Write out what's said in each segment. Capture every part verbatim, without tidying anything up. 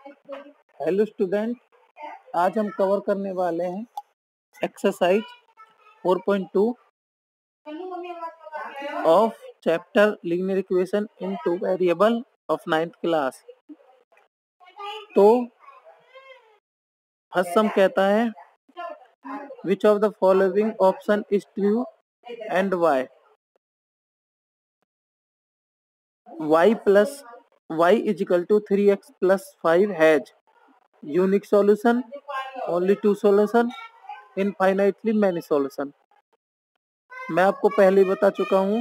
Hello student, आज हम cover करने वाले हैं exercise four point two of chapter linear equation in two variable of ninth class. तो फर्स्ट सम कहता है which of the following option is true and y. y plus y is equal to three x plus five has unique solution, only two solution, infinitely many solution। मैं आपको पहले ही बता चुका हूं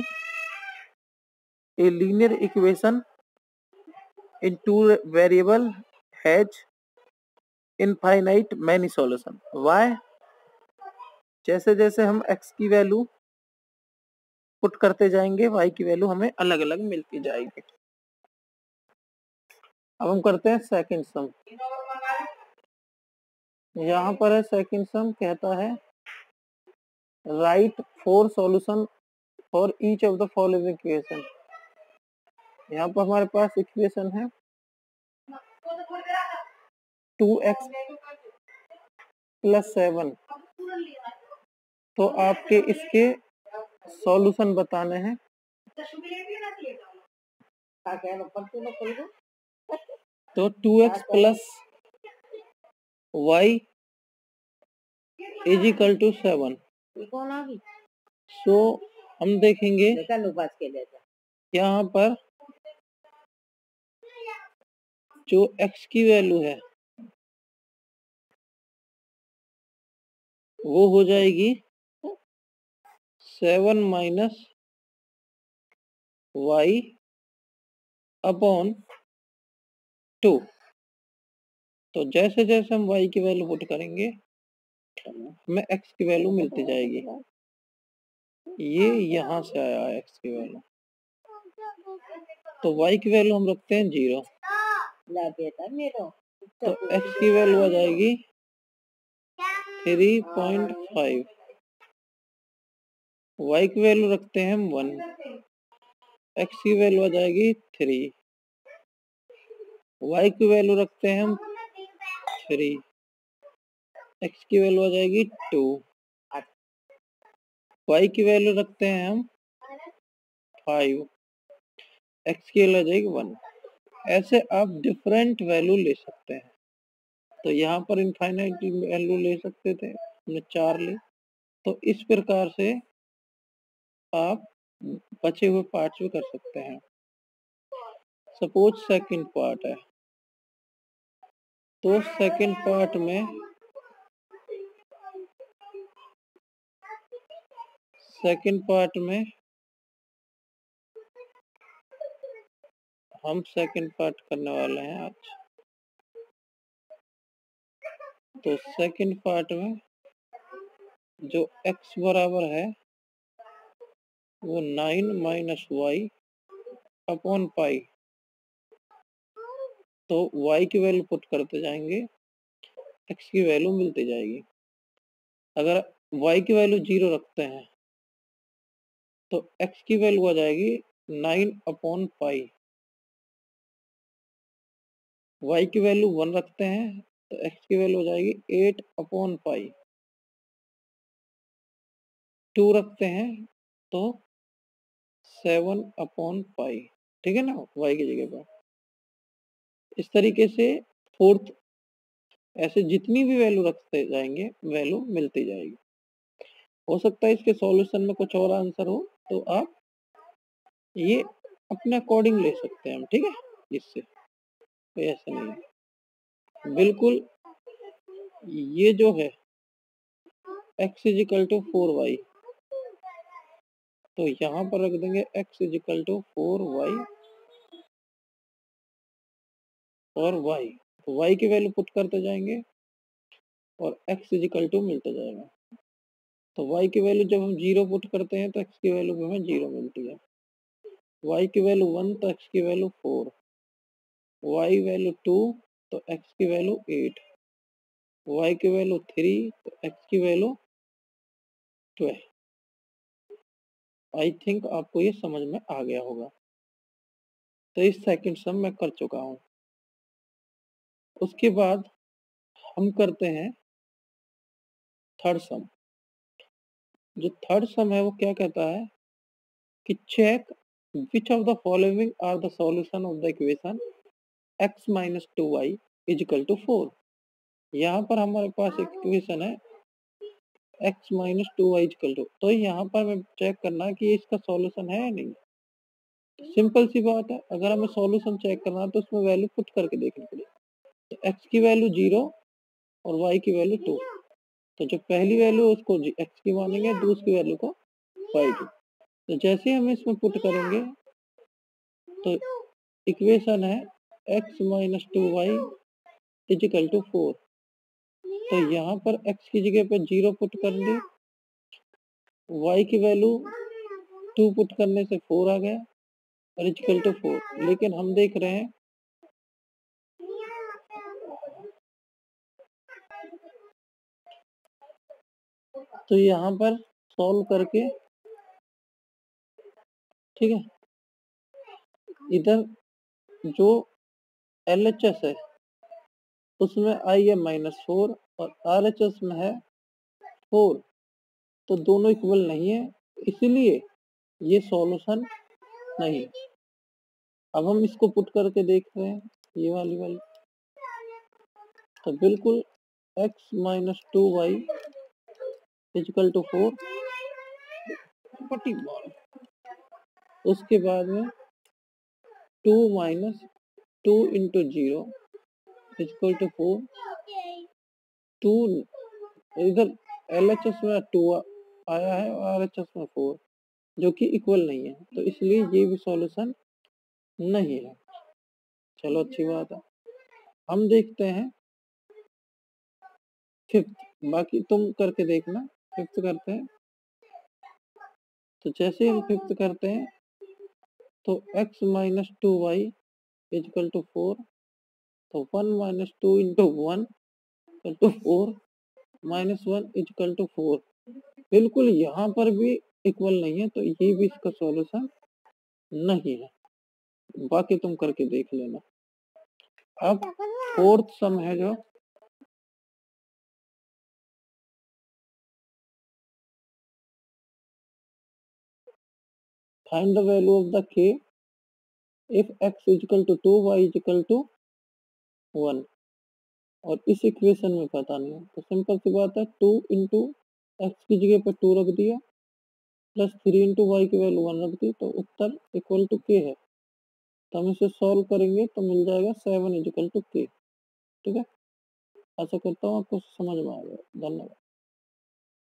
a linear equation in two variable has infinite many solution. Why, जैसे जैसे हम x की वैल्यू पुट करते जाएंगे y की वैल्यू हमें अलग अलग मिलती जाएगी। अब हम करते हैं सेकंड सम। यहाँ पर है सेकंड सम, कहता है write four solution for each of the following equation. यहाँ पर हमारे पास इक्वेशन है टू एक्स प्लस सेवन। तो आपके इसके सॉल्यूशन बताने हैं। तो two x plus y is equal to seven. So हम देखेंगे यहाँ पर जो x की वैल्यू है वो हो जाएगी seven minus y upon two. तो जैसे जैसे हम y की वैल्यू पुट करेंगे हमें x की वैल्यू मिलती जाएगी। ये यहाँ से आया है x की वैल्यू, तो y की वैल्यू हम रखते हैं जीरो। तो x की वैल्यू आ जाएगी थ्री पॉइंट फाइव, y की वैल्यू रखते हैं हम वन, x की वैल्यू आ जाएगी थ्री, y की वैल्यू रखते हैं हम थ्री, x की वैल्यू आ जाएगी टू, y की वैल्यू रखते हैं हम फाइव, x की वैल्यू आ जाएगी वन। ऐसे आप डिफरेंट वैल्यू ले सकते हैं। तो यहाँ पर इनफाइनाइट वैल्यू ले सकते थे, हमने चार ली। तो इस प्रकार से आप बचे हुए पार्ट्स भी कर सकते हैं। सपोज सेकंड पार्ट है, तो सेकंड पार्ट में सेकंड पार्ट में हम सेकंड पार्ट करने वाले हैं आज। तो सेकंड पार्ट में जो x बराबर है वो nine minus y upon pi. तो y की वैल्यू पुट करते जाएंगे, x की वैल्यू मिलती जाएगी। अगर y की वैल्यू जीरो रखते हैं तो x की वैल्यू आ जाएगी नाइन अपॉन पाई। y की वैल्यू वन रखते हैं तो x की वैल्यू हो जाएगी एट अपॉन पाई। टू रखते हैं तो सेवन अपॉन पाई, ठीक है ना, y की जगह पर। इस तरीके से फोर्थ, ऐसे जितनी भी वैल्यू रखते जाएंगे वैल्यू मिलती जाएगी। हो सकता है इसके सॉल्यूशन में कुछ और आंसर हो, तो आप ये अपने अकॉर्डिंग ले सकते हैं हम, ठीक है। इससे कोई ऐसा नहीं है, बिल्कुल ये जो है x is equal to four y, तो यहाँ पर रख देंगे x is equal to four y और y। तो y की वैल्यू पुट करते जाएंगे और x इज इक्वल टू मिलता जाएगा। तो y की वैल्यू जब हम जीरो पुट करते हैं तो x की वैल्यू भी हमें जीरो मिलती है। y की वैल्यू वन तो x की value four, y value two तो x की वैल्यू एट, y की वैल्यू थ्री तो x की वैल्यू ट्वेल्व। आई थिंक आपको ये समझ में आ गया होगा। तो इस सेकंड सम मैं कर चुका हूँ। उसके बाद हम करते हैं थर्ड सम। जो थर्ड सम है वो क्या कहता है कि check which of the following are the solution of the equation x minus two y is equal to four. यहाँ पर हमारे पास एक इक्वेशन है x minus two y equal to, तो यहाँ पर हमें चेक करना है कि इसका सॉल्यूशन है या नहीं। सिंपल सी बात है, अगर हमें सॉल्यूशन चेक करना है तो उसमें वैल्यू पुट करके देखनी पड़ेगी। तो x की वैल्यू जीरो और y की वैल्यू टू, तो जो पहली वैल्यू उसको x की मानेंगे, दूसरी वैल्यू को y की। तो जैसे हम इसमें पुट करेंगे तो इक्वेशन है x minus two y is equal to four. तो यहाँ पर x की जगह पर जीरो पुट कर दी, y की वैल्यू टू पुट करने से फोर आ गया और इक्वल टू फोर। लेकिन हम देख रहे हैं तो यहाँ पर सॉल्व करके, ठीक है, इधर जो एल एच एस है उसमें आई है माइनस फोर और आर एच एस में है फोर, तो दोनों इक्वल नहीं है, इसीलिए ये सॉल्यूशन नहीं। अब हम इसको पुट करके देख रहे हैं ये वाली वाली, तो बिल्कुल x minus two y equal to four. उसके बाद में two minus two into zero equal to four. Two इधर एल एच एस में टू आया है और आर एच एस में फोर, जो कि इक्वल नहीं है, तो इसलिए ये भी सॉल्यूशन नहीं है। चलो अच्छी बात है। हम देखते हैं फिफ्थ, बाकी तुम करके देखना। फिफ्थ करते हैं, तो जैसे हम फिफ्थ करते हैं तो x minus two y is equal to four, तो one minus two into one equal to four, minus one is equal to four. बिल्कुल यहाँ पर भी इक्वल नहीं है, तो ये भी इसका सॉल्यूशन नहीं है। बाकी तुम करके देख लेना। अब फोर्थ सम है जो find the value of the k if x equal to two y equal to one, और इस इक्वेशन में पता नहीं है, तो सिंपल सी बात है, टू इंटू एक्स की जगह पर टू रख दिया प्लस थ्री इंटू वाई की वैल्यू वन रख दी, तो उत्तर इक्वल टू के है। तो हम इसे सॉल्व करेंगे तो मिल जाएगा सेवन इक्वल टू के। ठीक है, आशा करता हूँ आपको समझ में आ गया। धन्यवाद।